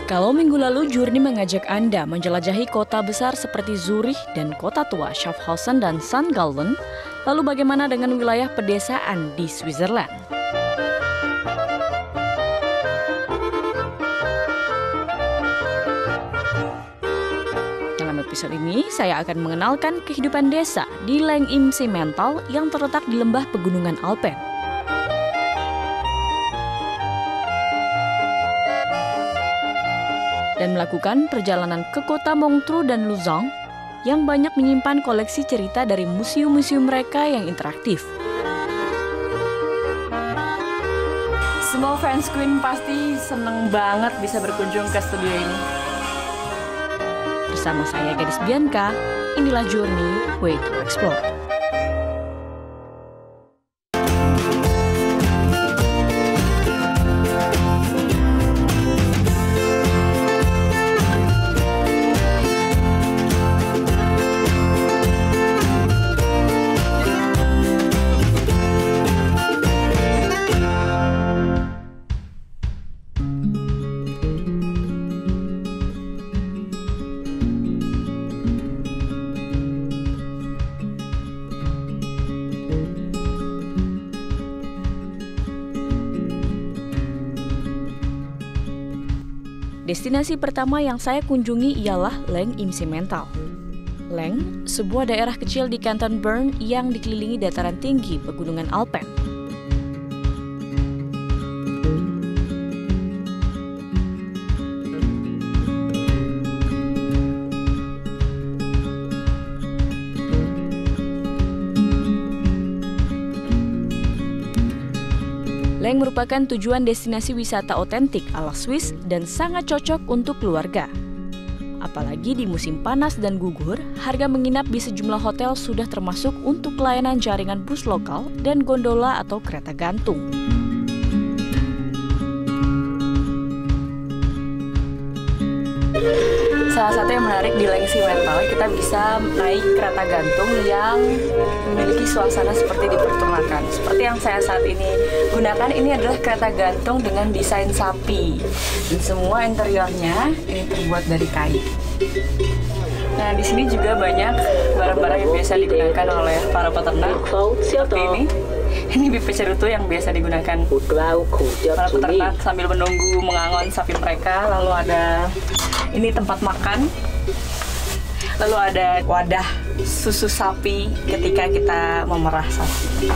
Kalau minggu lalu Journey mengajak Anda menjelajahi kota besar seperti Zurich dan kota tua Schaffhausen dan St. Gallen, lalu bagaimana dengan wilayah pedesaan di Switzerland? Dalam episode ini, saya akan mengenalkan kehidupan desa di Leng im Simmental yang terletak di lembah pegunungan Alpen. Dan melakukan perjalanan ke kota Montreux dan Lausanne yang banyak menyimpan koleksi cerita dari museum-museum mereka yang interaktif. Semua fans Queen pasti seneng banget bisa berkunjung ke studio ini. Bersama saya Gadis Bianca, inilah Journey Way to Explore. Destinasi pertama yang saya kunjungi ialah Leng im Simmental. Leng, sebuah daerah kecil di Kanton Bern yang dikelilingi dataran tinggi pegunungan Alpen. Leng merupakan tujuan destinasi wisata otentik ala Swiss dan sangat cocok untuk keluarga. Apalagi di musim panas dan gugur, harga menginap di sejumlah hotel sudah termasuk untuk layanan jaringan bus lokal dan gondola atau kereta gantung. Salah satu yang menarik di Leng Simmental, kita bisa naik kereta gantung yang memiliki suasana seperti di peternakan. Seperti yang saya saat ini gunakan, ini adalah kereta gantung dengan desain sapi. Dan semua interiornya ini terbuat dari kayu. Nah, di sini juga banyak barang-barang yang biasa digunakan oleh para peternak. Seperti ini. Ini bibit cerutu yang biasa digunakan para peternak sambil menunggu mengangon sapi mereka. Lalu ada ini tempat makan. Lalu ada wadah susu sapi ketika kita memerah sapi.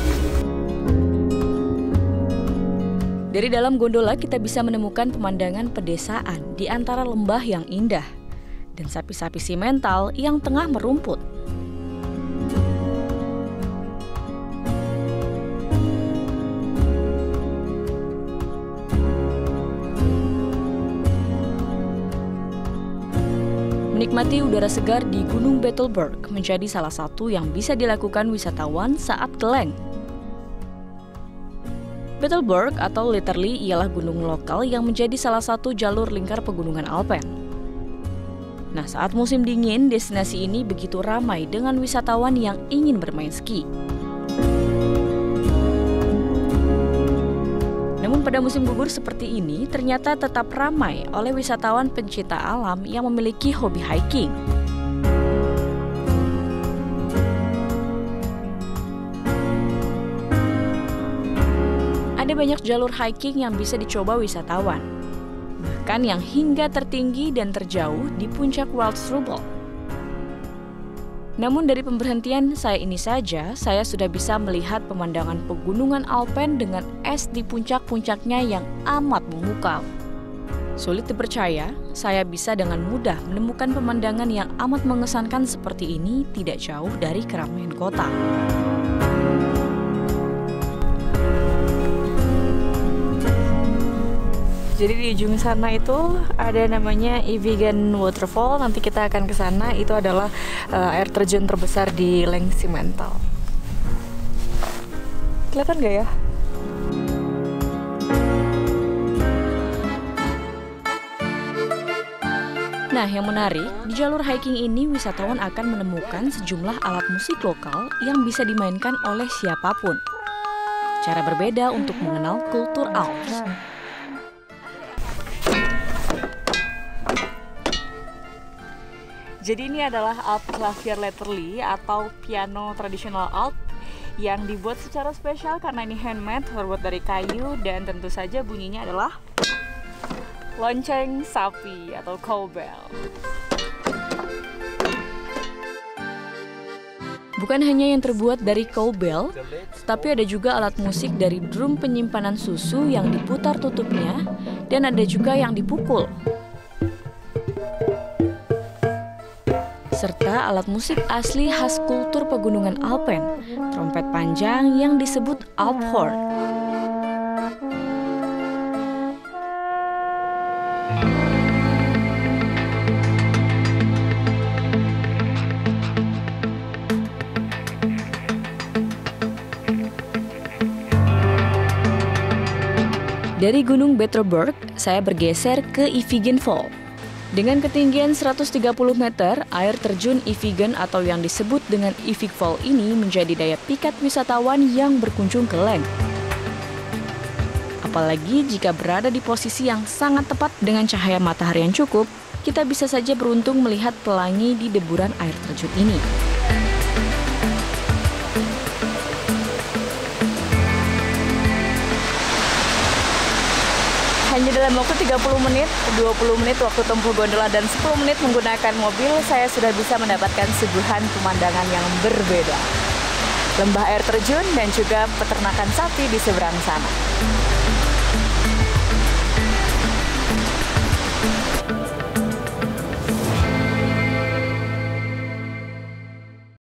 Dari dalam gondola kita bisa menemukan pemandangan pedesaan di antara lembah yang indah dan sapi-sapi Simmental yang tengah merumput. Menikmati udara segar di Gunung Bettelberg menjadi salah satu yang bisa dilakukan wisatawan saat ke Leng. Bettelberg atau literally ialah gunung lokal yang menjadi salah satu jalur lingkar pegunungan Alpen. Nah, saat musim dingin, destinasi ini begitu ramai dengan wisatawan yang ingin bermain ski. Namun pada musim gugur seperti ini, ternyata tetap ramai oleh wisatawan pencinta alam yang memiliki hobi hiking. Ada banyak jalur hiking yang bisa dicoba wisatawan, bahkan yang hingga tertinggi dan terjauh di puncak Waldstrubel. Namun dari pemberhentian saya ini saja, saya sudah bisa melihat pemandangan pegunungan Alpen dengan es di puncak-puncaknya yang amat memukau. Sulit dipercaya, saya bisa dengan mudah menemukan pemandangan yang amat mengesankan seperti ini tidak jauh dari keramaian kota. Jadi di ujung sana itu ada namanya Evigan Waterfall. Nanti kita akan ke sana. Itu adalah air terjun terbesar di Leng Simmental. Kelihatan nggak ya? Nah, yang menarik, di jalur hiking ini wisatawan akan menemukan sejumlah alat musik lokal yang bisa dimainkan oleh siapapun. Cara berbeda untuk mengenal kultur Alps. Jadi ini adalah Alp Clavier Letterly atau piano tradisional Alp yang dibuat secara spesial karena ini handmade, terbuat dari kayu, dan tentu saja bunyinya adalah lonceng sapi atau cowbell. Bukan hanya yang terbuat dari cowbell, tapi ada juga alat musik dari drum penyimpanan susu yang diputar tutupnya, dan ada juga yang dipukul. Serta alat musik asli khas kultur pegunungan Alpen, trompet panjang yang disebut Alphorn. Dari Gunung Beterberg, saya bergeser ke Ivingen Fall. Dengan ketinggian 130 meter, air terjun Ivingen atau yang disebut dengan Ivig Fall ini menjadi daya pikat wisatawan yang berkunjung ke Leng. Apalagi jika berada di posisi yang sangat tepat dengan cahaya matahari yang cukup, kita bisa saja beruntung melihat pelangi di deburan air terjun ini. Hanya dalam waktu 30 menit, 20 menit waktu tempuh gondola dan 10 menit menggunakan mobil, saya sudah bisa mendapatkan suguhan pemandangan yang berbeda. Lembah air terjun dan juga peternakan sapi di seberang sana.